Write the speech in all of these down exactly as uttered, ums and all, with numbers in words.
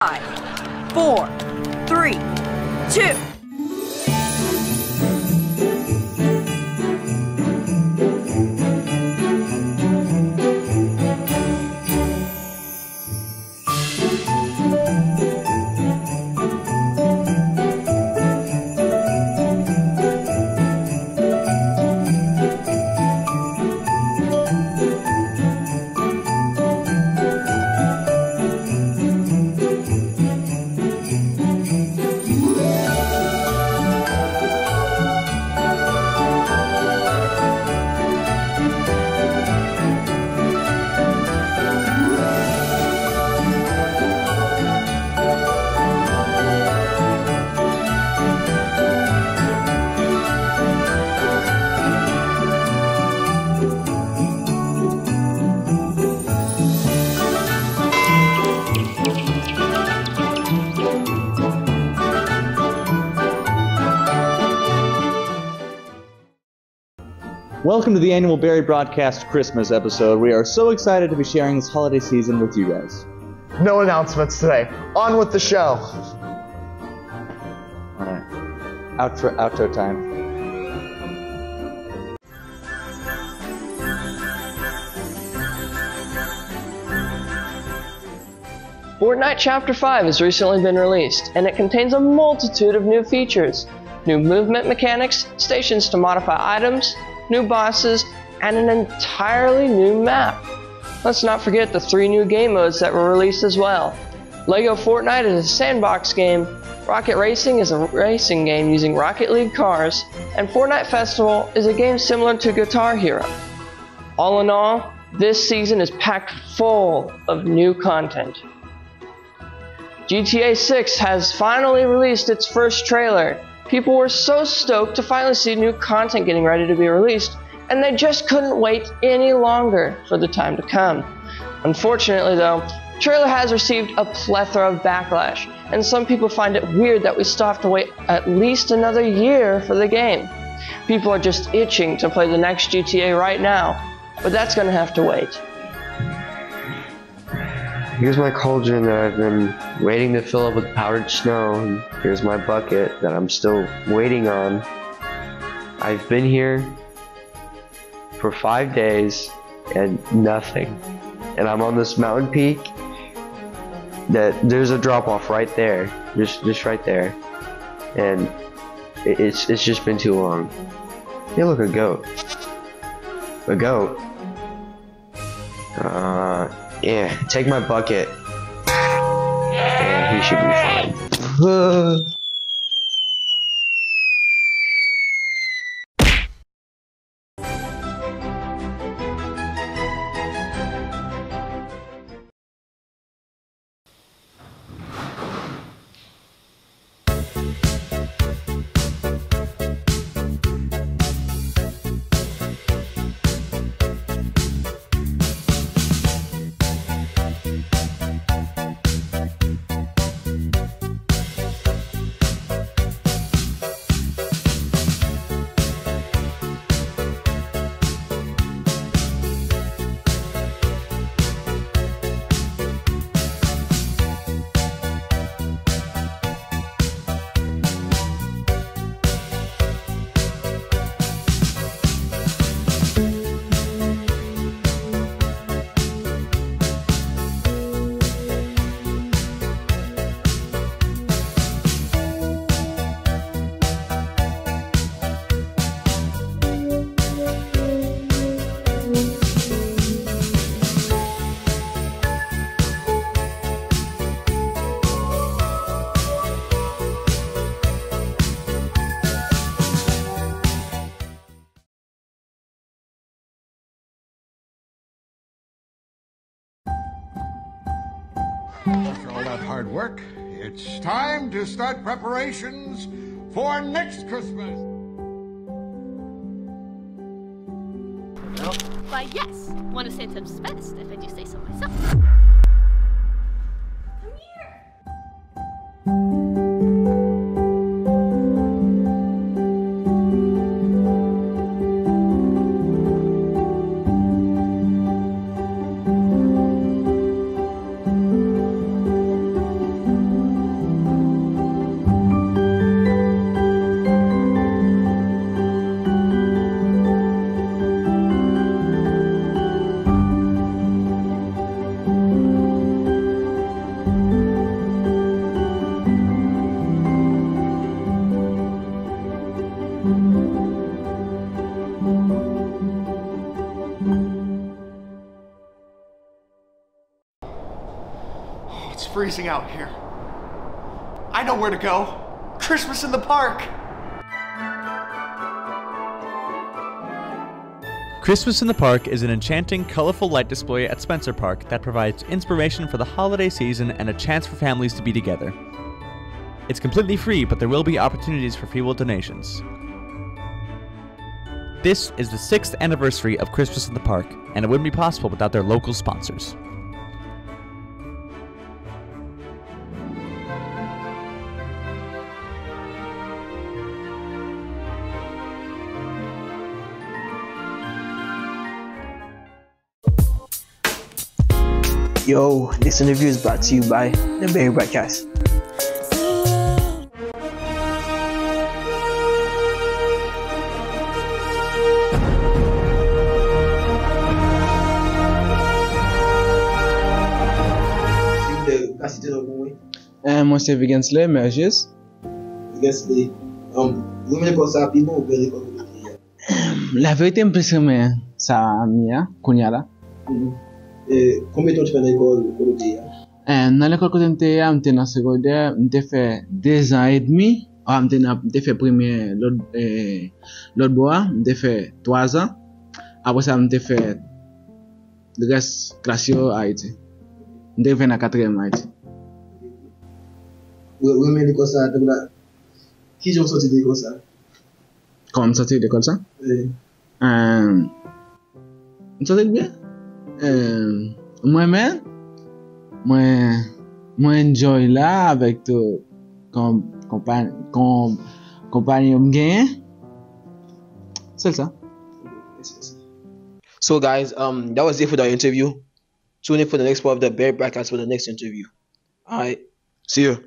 Five, four, three, two. Welcome to the annual Barry Broadcast Christmas episode. We are so excited to be sharing this holiday season with you guys. No announcements today. On with the show. Alright. Outro, outro time. Fortnite Chapter five has recently been released, and it contains a multitude of new features. New movement mechanics, stations to modify items, new bosses, and an entirely new map. Let's not forget the three new game modes that were released as well. LEGO Fortnite is a sandbox game, Rocket Racing is a racing game using Rocket League cars, and Fortnite Festival is a game similar to Guitar Hero. All in all, this season is packed full of new content. G T A six has finally released its first trailer. People were so stoked to finally see new content getting ready to be released, and they just couldn't wait any longer for the time to come. Unfortunately though, the trailer has received a plethora of backlash, and some people find it weird that we still have to wait at least another year for the game. People are just itching to play the next G T A right now, but that's gonna have to wait. Here's my cauldron that I've been waiting to fill up with powdered snow, and here's my bucket that I'm still waiting on. I've been here for five days and nothing. And I'm on this mountain peak that there's a drop off right there, just just right there. And it, it's it's just been too long. Hey, look, a goat. A goat. Uh, yeah, take my bucket. And he should be fine. After all that hard work, it's time to start preparations for next Christmas. Why, yes. One of Santa's best, if I do say so myself. Come here. It's freezing out here. I know where to go. Christmas in the park. Christmas in the Park is an enchanting, colorful light display at Spencer Park that provides inspiration for the holiday season and a chance for families to be together. It's completely free, but there will be opportunities for free will donations. This is the sixth anniversary of Christmas in the Park, and it wouldn't be possible without their local sponsors. Yo, this interview is brought to you by the Berry Broadcast. Uh, moi c'est Vigensley Merges. Vigensley, um, vous me connaissez rapidement ou bien comment? La vérité me plaît mais ça mia konya là. Et combien de temps tu fais dans l'école côté? Euh, dans l'école côté on était dans secondaire, on était fait deux ans et demi. On était fait premier l'autre euh, l'autre bois, on était fait trois ans. Après ça on était fait le reste classe à Haïti. On était fait dans quatrième Haïti. Oui, oui, mais l'école ça, qui ont sorti de l'école ça? Comment sorti de l'école ça? Oui. Euh, sorti bien? Euh, moi-même, moi, moi enjoy là avec tout comme compagnie, comme compagnie gain. C'est ça. So guys, um, that was it for the interview. Tune in for the next part of the Berry Broadcast for the next interview. All right, see you.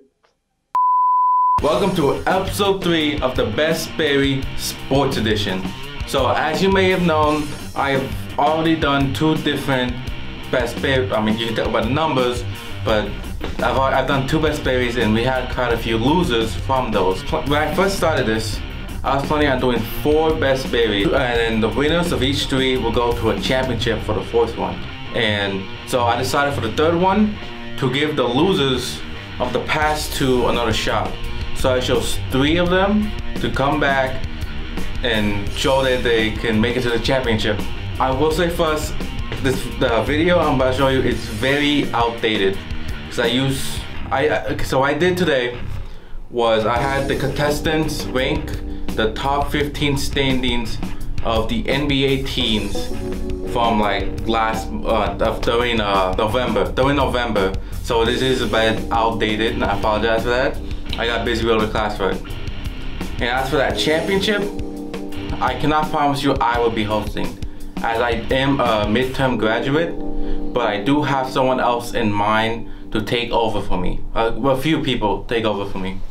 Welcome to episode three of the Best Berry Sports Edition. So as you may have known, I've already done two different Best Berry, I mean you can talk about the numbers, but I've, I've done two Best Berries and we had quite a few losers from those. When I first started this, I was planning on doing four Best Berries, and then the winners of each three will go to a championship for the fourth one. And so I decided for the third one to give the losers of the past two another shot. So I chose three of them to come back and show that they can make it to the championship. I will say first, this the video I'm about to show you is very outdated because I use I so what I did today was I had the contestants rank the top fifteen standings of the N B A teams from like last uh, during uh, November during November. So this is a bit outdated, and I apologize for that. I got busy with the class for it. And as for that championship, I cannot promise you I will be hosting, as I am a midterm graduate, but I do have someone else in mind to take over for me. Uh, well, a few people take over for me.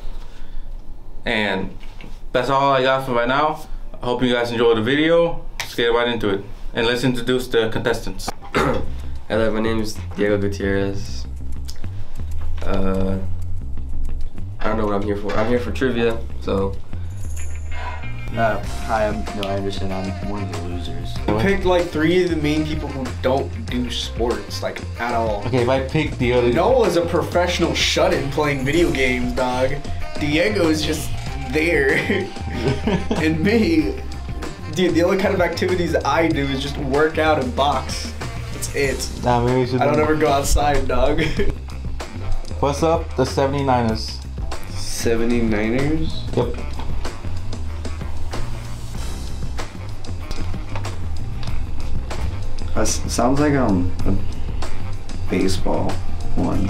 And that's all I got for right now. I hope you guys enjoyed the video. Let's get right into it. And let's introduce the contestants. Hello, my name is Diego Gutierrez. Uh, I don't know what I'm here for. I'm here for trivia, so. Uh, hi, I'm Noah Anderson. I'm one of the losers. I picked like three of the main people who don't do sports, like at all. Okay, if I pick the other. Noah is a professional shut-in playing video games, dog. Diego is just there. And me, dude, the only kind of activities I do is just work out and box. That's it. Nah, maybe we should I don't ever go outside, dog. What's up? The seventy-niners. seventy-niners? Yep. That sounds like um a baseball one.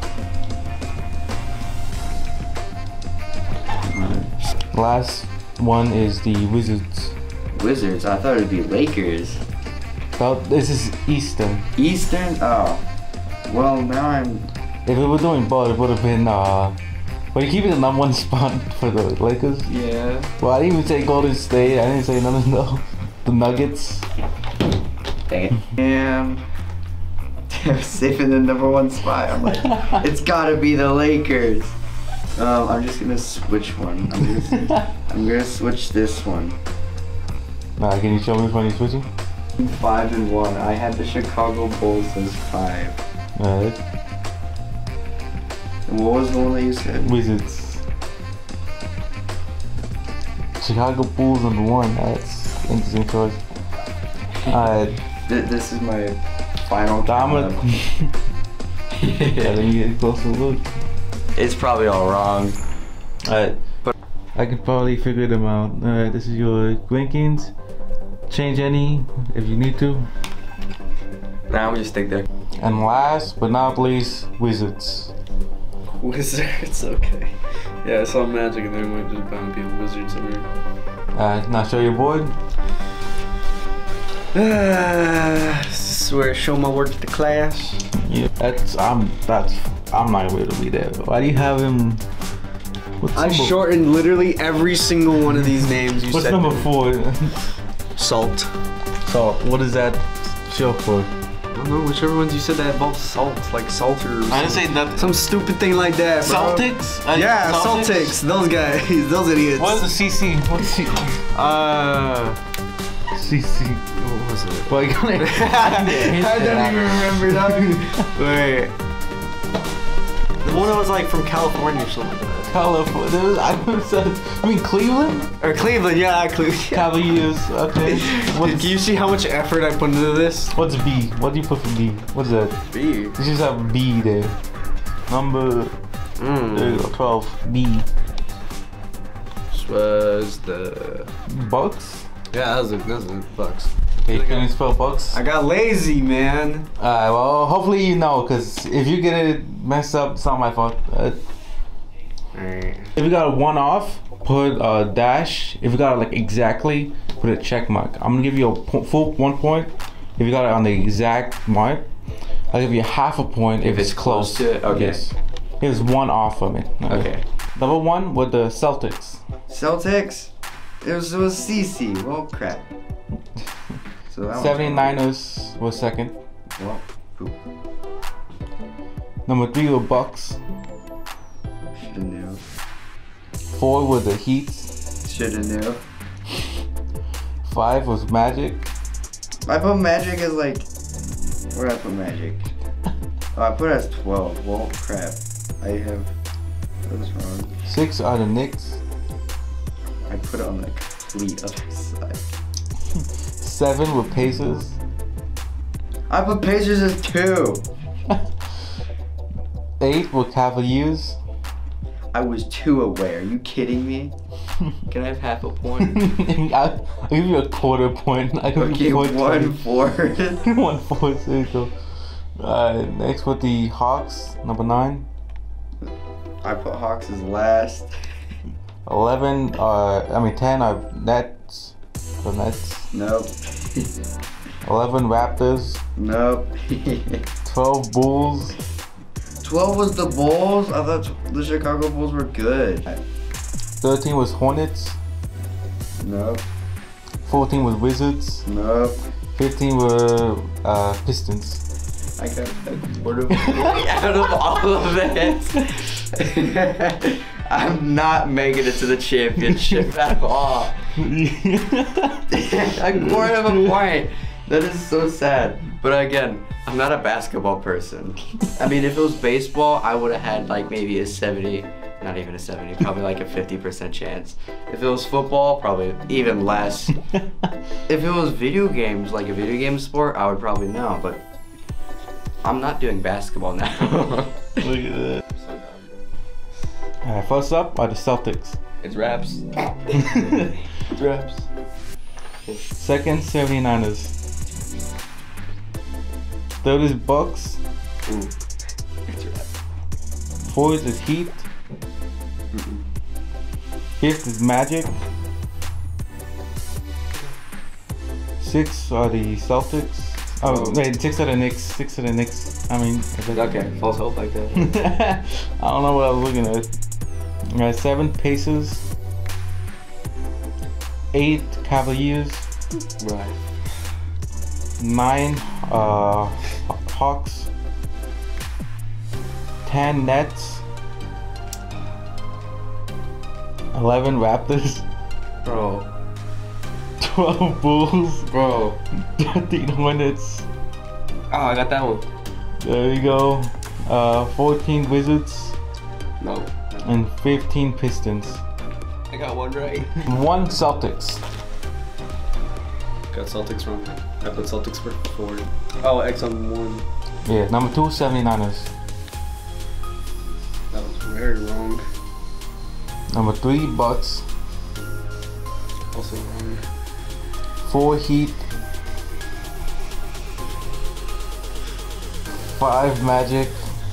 Last one is the Wizards. Wizards? I thought it'd be Lakers. So this is Eastern. Eastern? Oh. Well, now I'm... If we were doing both, it would have been, uh... But you keep it the number one spot for the Lakers? Yeah. Well, I didn't even say Golden State. I didn't say none of those. The Nuggets. Dang it. Damn. They're safe in the number one spot. I'm like, it's gotta be the Lakers. Um, I'm just gonna switch one. I'm gonna, I'm gonna switch this one. Nah, can you show me when you're switching? Five and one. I had the Chicago Bulls as five. Alright. What was the one that you said? Wizards. Chicago Bulls number one. That's interesting choice. Alright. Th this is my final. Diamond. Yeah, let me get a closer look. It's probably all wrong. Alright. I can probably figure them out. Alright, this is your rankings. Change any if you need to. Nah, we just stick there. And last but not least, Wizards. Wizards, okay. Yeah, I saw Magic and there might just bound to be a Wizard somewhere. Alright, now show your board. Uh, this is where I show my work to the class. Yeah, that's I'm that's I'm not able to be there. Why do you have him? What's I number, shortened literally every single one of these names you What's said. number four? Salt. Salt. What does that show for? I don't know, whichever ones you said that involved salt, like salter or I didn't say nothing. Some stupid thing like that, bro. Celtics? Uh, Yeah, Celtics? Celtics. Those guys, those idiots. What's the C C? What's C C? Uh, C C. what was it? Well, you gotta, I don't even remember that. Wait. The one that was like from California or something like that. California. I, I mean Cleveland? Or Cleveland, yeah, Cleveland. Cavaliers. Okay. Can you see how much effort I put into this? What's B? What do you put for B? What's that? B. You just have B there. Number. Mm. There you go. twelve. B. This was the Bucks? Yeah, that was the, that was the Bucks. Okay, can you spell Bucks? I got lazy, man. Alright, well, hopefully you know, because if you get it messed up, it's not my fault. Uh, Alright. If you got a one off, put a dash. If you got it like exactly, put a check mark. I'm gonna give you a po full one point if you got it on the exact mark. I'll give you half a point if, if it's, it's close. close to it. Okay. Yes. It was one off from it. Okay. Okay. Number one with the Celtics. Celtics? It was, it was C C. Well, crap. So that seventy-niners was second. Well, poop. Number three were Bucks. Shoulda knew. Four were the Heat. Shoulda knew. Five was Magic. I put Magic as like, where did I put Magic? Oh, I put it as twelve. Well, crap. I have, that was wrong. Six are the Knicks. I put it on the complete other side. Seven were Pacers. I put Pacers as two. Eight were Cavaliers. I was two away. Are you kidding me? Can I have half a point? I'll, I'll give you a quarter point. I give Okay, you one fourth. One fourth. There you go. Uh, next with the Hawks, number nine. I put Hawks as last. Eleven. Uh, I mean ten are Nets. The Nets. Nope. Eleven Raptors. Nope. Twelve Bulls. twelve was the Bulls? I thought the Chicago Bulls were good. Thirteen was Hornets. Nope. Fourteen was Wizards. Nope. Fifteen were uh, Pistons. I got a quarter out of all of it. I'm not making it to the championship at all. A quarter of a point. That is so sad. But again, I'm not a basketball person. I mean, if it was baseball, I would have had like maybe a seventy, not even a seventy, probably like a fifty percent chance. If it was football, probably even less. If it was video games, like a video game sport, I would probably know, but I'm not doing basketball now. Look at that. Alright, first up are the Celtics. It's Raps. It's Raps. Second, seventy-niners. Third is Bucks. Ooh. It's Raps. Fourth is Heat. Mm-mm. Fifth is Magic. Six are the Celtics. Oh, oh. wait, six are the Knicks. Six are the Knicks. I mean, okay, false hope like that. I don't know what I was looking at. Alright, seven Pacers. Eight Cavaliers. Right. Nine uh, Hawks. Ten Nets. Eleven Raptors. Bro. Twelve Bulls. Bro. Thirteen Hornets. Oh, I got that one. There you go. Uh, fourteen Wizards. No. And fifteen Pistons. I got one right. One Celtics. Got Celtics wrong. I put Celtics for four. Oh, X on one. Yeah, number two, seventy-niners. That was very wrong. Number three, Bucks. Also wrong. Four, Heat. Five, Magic.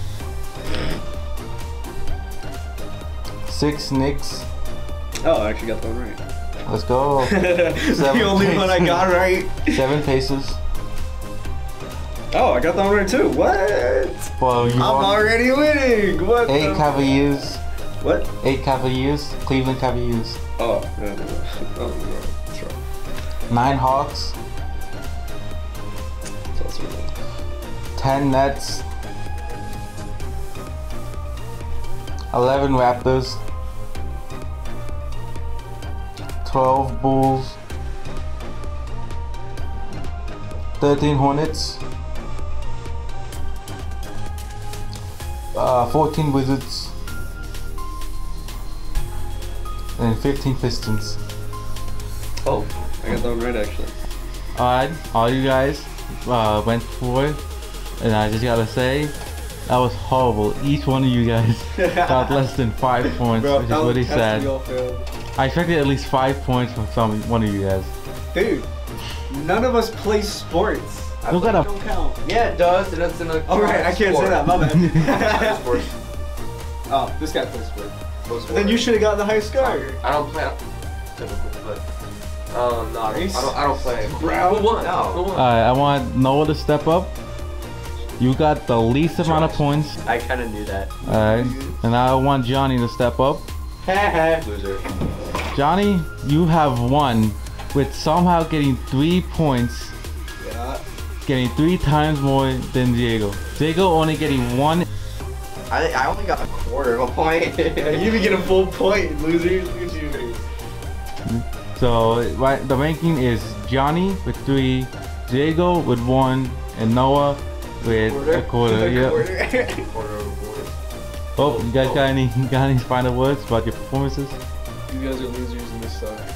Six, Knicks. Oh, I actually got that one right. Let's go. The only one I got right. Seven, Pacers. Oh, I got that one right too. What? Well, you I'm won. already winning. What? Eight the- Cavaliers. What? Eight Cavaliers. Cleveland Cavaliers. Oh, no, no, no. Oh, no. That's wrong. Nine Hawks. That's also wrong. Ten Nets. Eleven Raptors. Twelve Bulls. Thirteen Hornets. Uh, fourteen Wizards. And fifteen Pistons. Oh, I got that one right actually. Alright, all you guys uh, went for it, and I just gotta say, that was horrible. Each one of you guys got less than five points, Bro, which is that was really testing sad. y'all failed. I expected at least five points from some one of you guys. Dude, none of us play sports. I Look at don't him. count. Yeah, it does. And it's in a. All right, I can't say that. My bad. Sports. Oh, this guy plays sports. Those Then you should have gotten the highest score. I don't play. Typical, but. Oh no, I don't, I don't, I don't play. Bro, Who won? no. Who won? Alright, I want Noah to step up. You got the least amount of points. I kind of knew that. Alright, and I want Johnny to step up. Loser. Johnny, you have won with somehow getting three points. Yeah. Getting three times more than Diego. Diego only getting one. I, I only got a quarter of a point. Yeah, you even get a full point, losers. Look at you. So right, the ranking is Johnny with three, Diego with one, and Noah with a quarter. Yep. Quarter. Oh, you guys got any got any final words about your performances? You guys are losers in this stuff.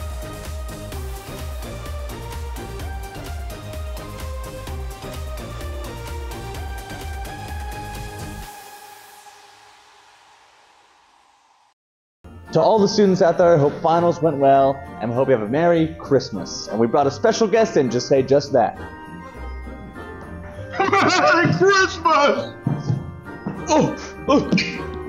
To all the students out there, I hope finals went well, and we hope you have a Merry Christmas. And we brought a special guest in to say just that. Merry Christmas! Oh, oh.